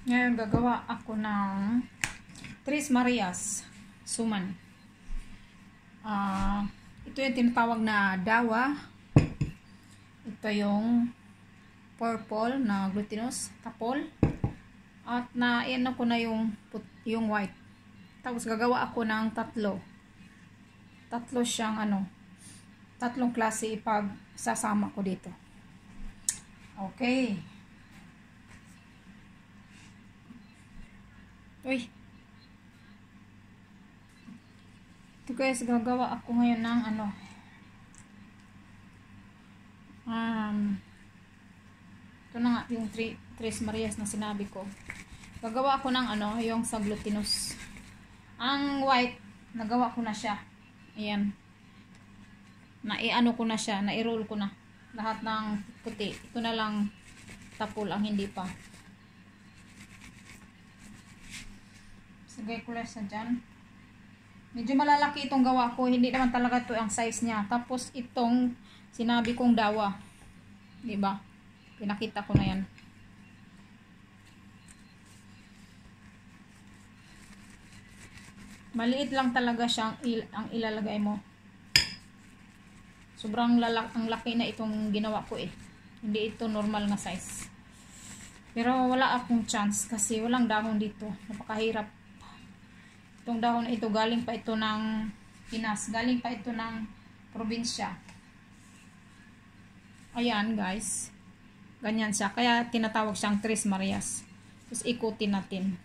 Ngayon gagawa ako ng Tres Marias suman. Ito yung tinatawag na dawa. Ito yung purple na glutinous tapol. At na-iano ko na yung white. Tapos gagawa ako ng tatlo. Tatlo siyang tatlong klase pag sasama ko dito. Okay. Uy. Ito guys, gagawa ako ngayon ng ito na nga yung Tres Marias na sinabi ko. Gagawa ako ng yung sa glutinous. Ang white, nagawa ko na siya. Ayan. Nai-ano ko na siya, nai-roll ko na. Lahat ng puti. Ito na lang tapol ang hindi pa. Sagay ko lang sa dyan. Medyo malalaki itong gawa ko. Hindi naman talaga ito ang size niya. Tapos itong sinabi kong dawa. Diba? Pinakita ko na yan. Maliit lang talaga siyang ang ilalagay mo. Sobrang ang laki na itong ginawa ko eh. Hindi ito normal na size. Pero wala akong chance kasi walang dahon dito. Napakahirap. Itong dahon na ito galing pa ito ng Pinas. Galing pa ito ng probinsya. Ayan guys. Ganyan siya. Kaya tinatawag siyang Tres Marias. Tapos ikutin natin.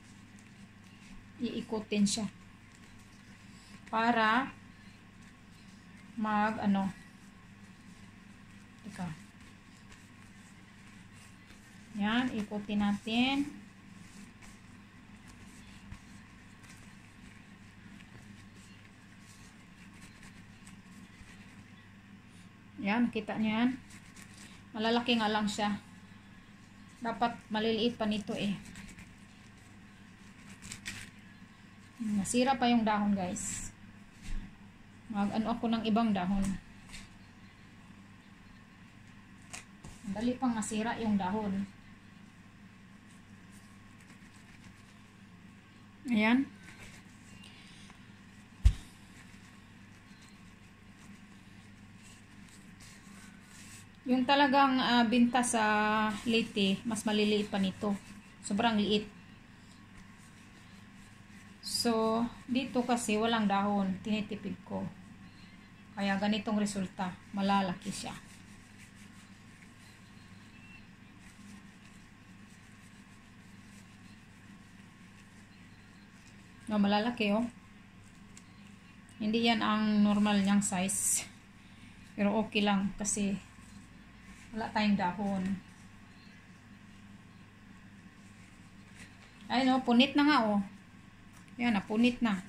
Iikutin siya. Para Teka. Yan, ikutin natin. Yan, nakita niyo yan. Malalaki nga lang siya. Dapat maliliit pa nito eh. Nasira pa yung dahon guys. Ako ng ibang dahon. Dali pang masira yung dahon. Ayan. Yung talagang binta sa Leyte, mas maliliit pa nito. Sobrang liit. So, dito kasi walang dahon. Tinitipid ko. Kaya ganitong resulta. Malalaki siya. No, malalaki oh. Hindi yan ang normal niyang size. Pero okay lang kasi wala tayong dahon. Ay no, punit na nga oh. Yan, napunit na.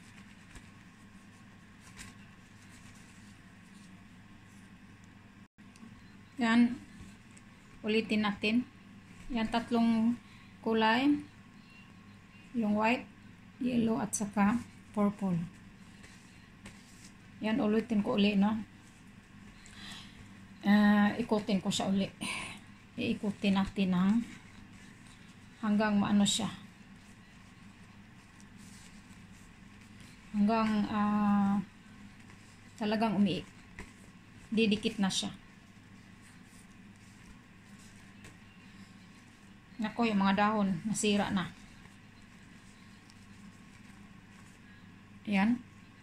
Yan. Ulitin natin. Yan, tatlong kulay. Yung white, yellow, at saka purple. Yan, ulitin ko uli, no? Ikutin ko siya uli. Iikutin natin hanggang maano siya. Hanggang talagang didikit na siya. Nako, yung mga dahon nasira na. Ayan.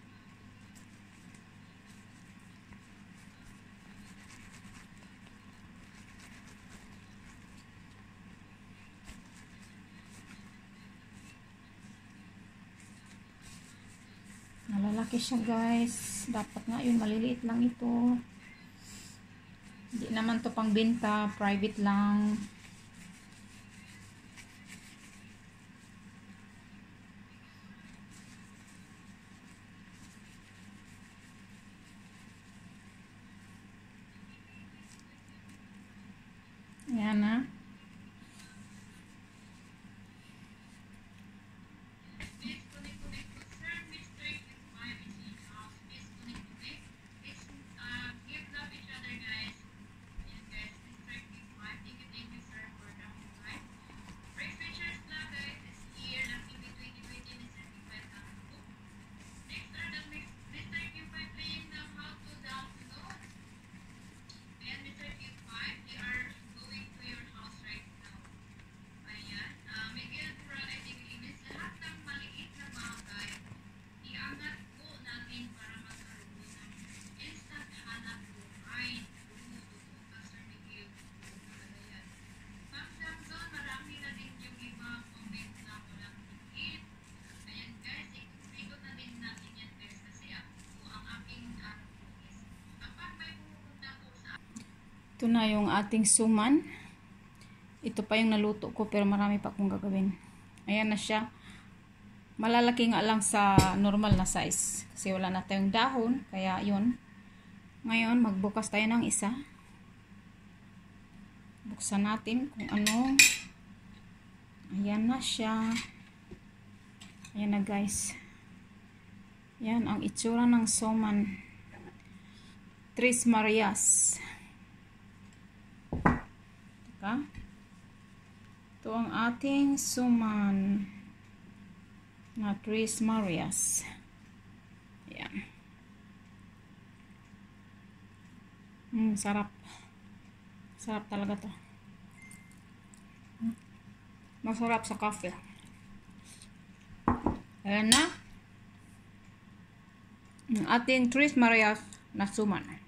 Malalaki siya guys. Dapat nga yun, maliliit lang ito. Hindi naman to pang benta, private lang. Ayan na. Ito na yung ating suman. Ito pa yung naluto ko pero marami pa akong gagawin. Ayan na siya. Malalaki nga lang sa normal na size. Kasi wala na tayong dahon. Kaya yun. Ngayon magbukas tayo ng isa. Buksan natin kung ano. Ayan na siya. Ayan na guys. Yan ang itsura ng suman. Tres Marias. Teka. Ito ang ating suman na Tres Marias. Ayan. Sarap. Sarap talaga to. Masarap sa coffee. Ayan na. Ang ating Tres Marias na suman.